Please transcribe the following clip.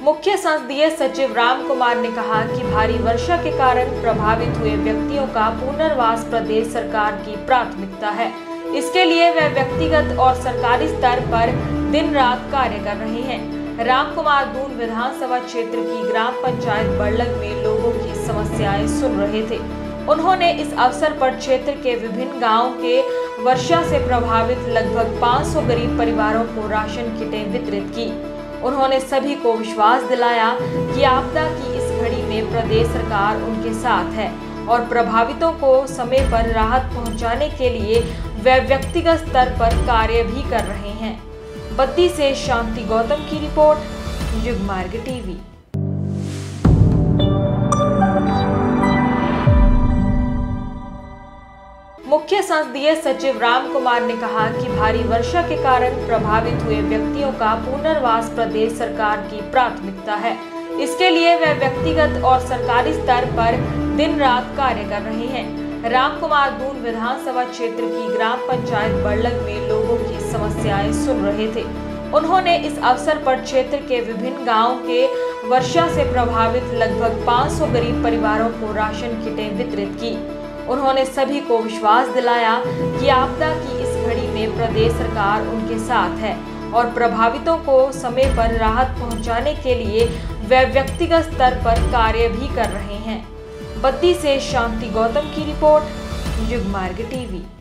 मुख्य संसदीय सचिव राम कुमार ने कहा कि भारी वर्षा के कारण प्रभावित हुए व्यक्तियों का पुनर्वास प्रदेश सरकार की प्राथमिकता है। इसके लिए वे व्यक्तिगत और सरकारी स्तर पर दिन रात कार्य कर रहे हैं। राम कुमार दून विधानसभा क्षेत्र की ग्राम पंचायत बड़लग में लोगों की समस्याएं सुन रहे थे। उन्होंने इस अवसर पर क्षेत्र के विभिन्न गाँव के वर्षा से प्रभावित लगभग 500 गरीब परिवारों को राशन किटें वितरित की। उन्होंने सभी को विश्वास दिलाया कि आपदा की इस घड़ी में प्रदेश सरकार उनके साथ है और प्रभावितों को समय पर राहत पहुंचाने के लिए वे व्यक्तिगत स्तर पर कार्य भी कर रहे हैं। बद्दी से शांति गौतम की रिपोर्ट, युगमार्ग टीवी। मुख्य संसदीय सचिव राम कुमार ने कहा कि भारी वर्षा के कारण प्रभावित हुए व्यक्तियों का पुनर्वास प्रदेश सरकार की प्राथमिकता है। इसके लिए वे व्यक्तिगत और सरकारी स्तर पर दिन रात कार्य कर रहे हैं। राम कुमार दून विधानसभा क्षेत्र की ग्राम पंचायत बड़लग में लोगों की समस्याएं सुन रहे थे। उन्होंने इस अवसर पर क्षेत्र के विभिन्न गाँव के वर्षा से प्रभावित लगभग 500 गरीब परिवारों को राशन किटें वितरित की। उन्होंने सभी को विश्वास दिलाया कि आपदा की इस घड़ी में प्रदेश सरकार उनके साथ है और प्रभावितों को समय पर राहत पहुंचाने के लिए वे व्यक्तिगत स्तर पर कार्य भी कर रहे हैं। बद्दी से शांति गौतम की रिपोर्ट, युगमार्ग टीवी।